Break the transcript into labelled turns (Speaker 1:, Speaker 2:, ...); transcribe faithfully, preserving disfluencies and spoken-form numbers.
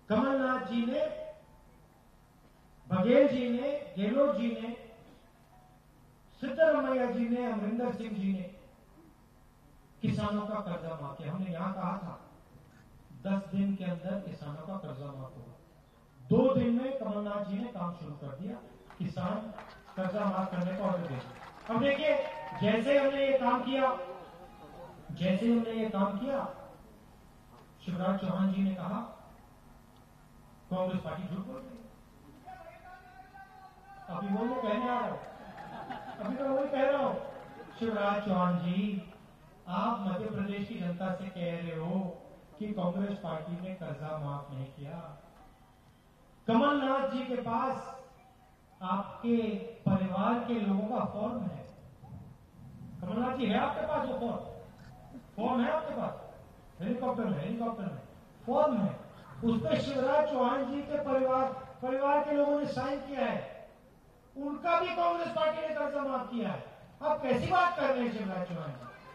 Speaker 1: कमलनाथ जी ने, बघेल जी ने, गहलोत जी ने, सिद्धरमैया जी ने, अमरिंदर सिंह जी ने किसानों का कर्जा माफ किया। हमने यहां कहा था दस दिन के अंदर किसानों का कर्जा माफ होगा। दो दिन में कमलनाथ जी ने काम शुरू कर दिया, किसान कर्जा माफ करने का ऑर्डर दे दिया। अब देखिए, जैसे हमने ये काम किया जैसे हमने ये काम किया शिवराज चौहान जी ने कहा कांग्रेस पार्टी झूठ बोल रही है। अभी वो मैं कहने आ रहा हूं अभी मैं वही कह रहा हूं शिवराज चौहान जी, आप मध्य प्रदेश की जनता से कह रहे हो कि कांग्रेस पार्टी ने कर्जा माफ नहीं किया। कमलनाथ जी के पास आपके परिवार के लोगों का फॉर्म है। कमलनाथ जी है आपके पास वो फॉर्म फॉर्म है आपके पास, हेलीकॉप्टर में हेलीकॉप्टर में फॉर्म है, उस पर शिवराज चौहान जी के परिवार परिवार के लोगों ने साइन किया है। उनका भी कांग्रेस पार्टी ने कर्जा माफ किया है। आप कैसी बात कर रहे हैं शिवराज चौहान जी?